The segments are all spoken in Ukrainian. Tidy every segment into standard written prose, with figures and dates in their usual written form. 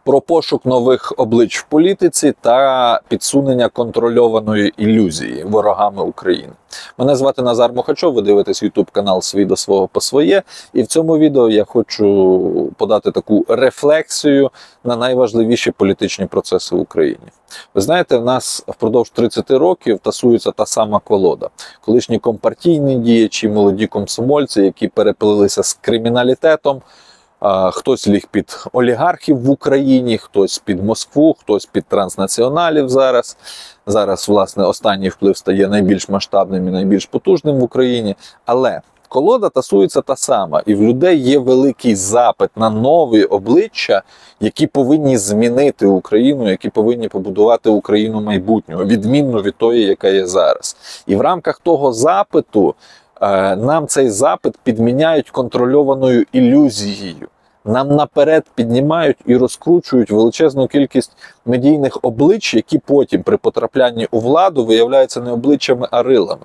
Про пошук нових облич в політиці та підсунення контрольованої ілюзії ворогами України. Мене звати Назар Мухачов, ви дивитесь YouTube канал «Свій до свого по своє». І в цьому відео я хочу подати таку рефлексію на найважливіші політичні процеси в Україні. Ви знаєте, в нас впродовж 30 років тасується та сама колода. Колишні компартійні діячі, молоді комсомольці, які переплилися з криміналітетом. Хтось ліг під олігархів в Україні, хтось під Москву, хтось під транснаціоналів зараз. Зараз, власне, останній вплив стає найбільш масштабним і найбільш потужним в Україні. Але колода тасується та сама. І в людей є великий запит на нові обличчя, які повинні змінити Україну, які повинні побудувати Україну майбутнього, відмінну від тої, яка є зараз. І в рамках того запиту нам цей запит підміняють контрольованою ілюзією. Нам наперед піднімають і розкручують величезну кількість медійних облич, які потім при потраплянні у владу виявляються не обличчями, а рилами.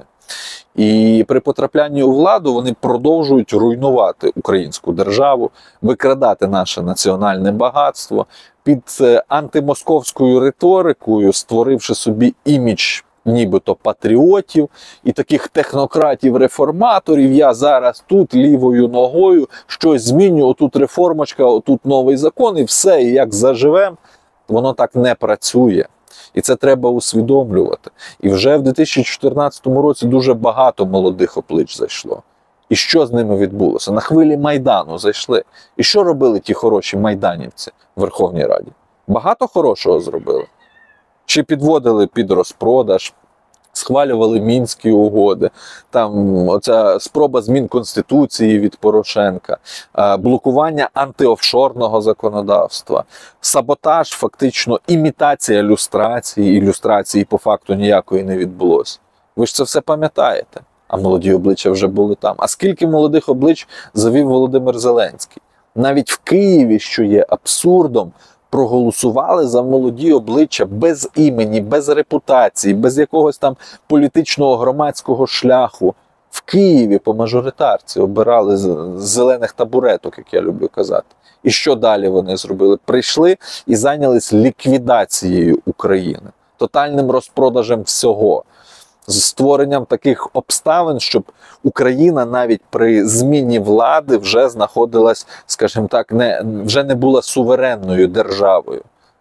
І при потраплянні у владу вони продовжують руйнувати українську державу, викрадати наше національне багатство, під антимосковською риторикою, створивши собі імідж нібито патріотів і таких технократів-реформаторів. Я зараз тут лівою ногою щось зміню, отут реформочка, отут новий закон і все, і як заживем, воно так не працює. І це треба усвідомлювати. І вже в 2014 році дуже багато молодих облич зайшло. І що з ними відбулося? На хвилі Майдану зайшли. І що робили ті хороші майданівці в Верховній Раді? Багато хорошого зробили. Чи підводили під розпродаж, схвалювали Мінські угоди, там оця спроба змін Конституції від Порошенка, блокування антиофшорного законодавства, саботаж, фактично імітація люстрації, ілюстрації по факту ніякої не відбулося. Ви ж це все пам'ятаєте, а молоді обличчя вже були там. А скільки молодих облич завів Володимир Зеленський? Навіть в Києві, що є абсурдом, проголосували за молоді обличчя без імені, без репутації, без якогось там політичного громадського шляху. В Києві по мажоритарці обирали з зелених табуреток, як я люблю казати. І що далі вони зробили? Прийшли і зайнялись ліквідацією України, тотальним розпродажем всього. З створенням таких обставин, щоб Україна навіть при зміні влади вже знаходилась, скажімо так, вже не була суверенною державою.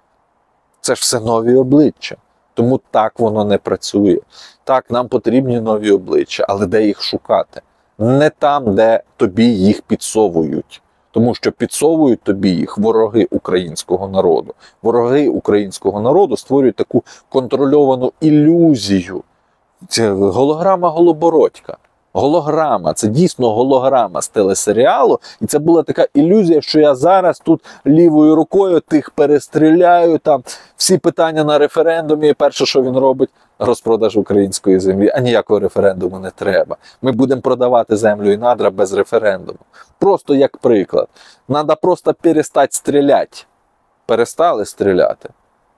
Це ж все нові обличчя. Тому так воно не працює. Так, нам потрібні нові обличчя, але де їх шукати? Не там, де тобі їх підсовують. Тому що підсовують тобі їх вороги українського народу. Вороги українського народу створюють таку контрольовану ілюзію. Це голограма Голобородька. Голограма, це дійсно голограма з телесеріалу. І це була така ілюзія, що я зараз тут лівою рукою тих перестріляю, там всі питання на референдумі. І перше, що він робить, розпродаж української землі. А ніякого референдуму не треба. Ми будемо продавати землю і надра без референдуму. Просто як приклад. Надо просто перестати стріляти. Перестали стріляти.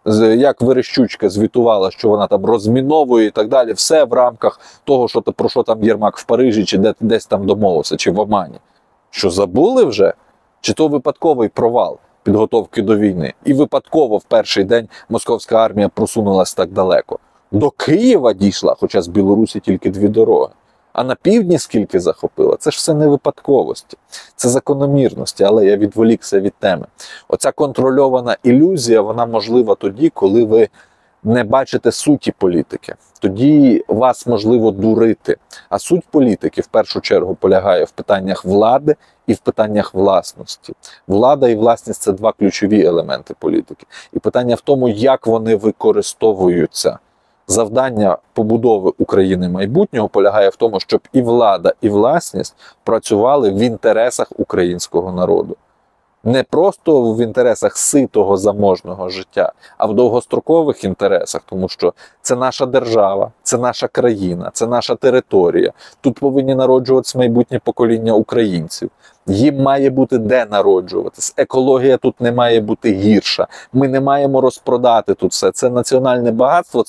Як Верещучка звітувала, що вона там розміновує і так далі, все в рамках того, про що там Єрмак в Парижі, чи десь там домовився, чи в Омані. Що, забули вже? Чи то випадковий провал підготовки до війни? І випадково в перший день московська армія просунулася так далеко. До Києва дійшла, хоча з Білорусі тільки 2 дороги. А на півдні скільки захопила? Це ж все не випадковості. Це закономірності, але я відволікся від теми. Оця контрольована ілюзія, вона можлива тоді, коли ви не бачите суті політики. Тоді вас можливо дурити. А суть політики в першу чергу полягає в питаннях влади і в питаннях власності. Влада і власність – це 2 ключові елементи політики. І питання в тому, як вони використовуються. Завдання побудови України майбутнього полягає в тому, щоб і влада, і власність працювали в інтересах українського народу. Не просто в інтересах ситого, заможного життя, а в довгострокових інтересах, тому що це наша держава, це наша країна, це наша територія. Тут повинні народжуватися майбутнє покоління українців. Їм має бути де народжуватись. Екологія тут не має бути гірша. Ми не маємо розпродати тут все. Це національне багатство, це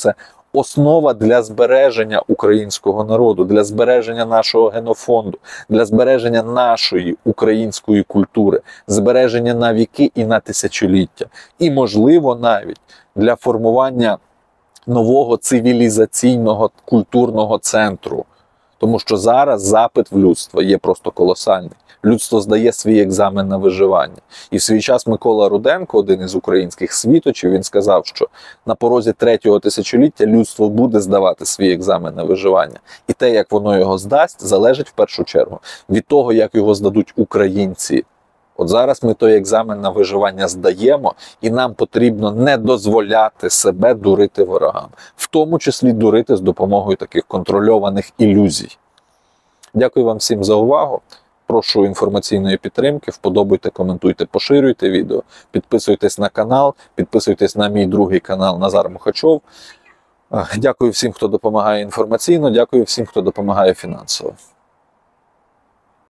основа для збереження українського народу, для збереження нашого генофонду, для збереження нашої української культури, збереження на віки і на тисячоліття. І, можливо, навіть для формування нового цивілізаційного культурного центру. Тому що зараз запит в людство є просто колосальний. Людство здає свій екзамен на виживання. І в свій час Микола Руденко, один із українських світочів, він сказав, що на порозі 3-го тисячоліття людство буде здавати свій екзамен на виживання. І те, як воно його здасть, залежить в першу чергу від того, як його здадуть українці. От зараз ми той екзамен на виживання здаємо, і нам потрібно не дозволяти себе дурити ворогам. В тому числі дурити з допомогою таких контрольованих ілюзій. Дякую вам всім за увагу. Прошу інформаційної підтримки, вподобайте, коментуйте, поширюйте відео, підписуйтесь на канал, підписуйтесь на мій другий канал Назар Мухачов. Дякую всім, хто допомагає інформаційно, дякую всім, хто допомагає фінансово.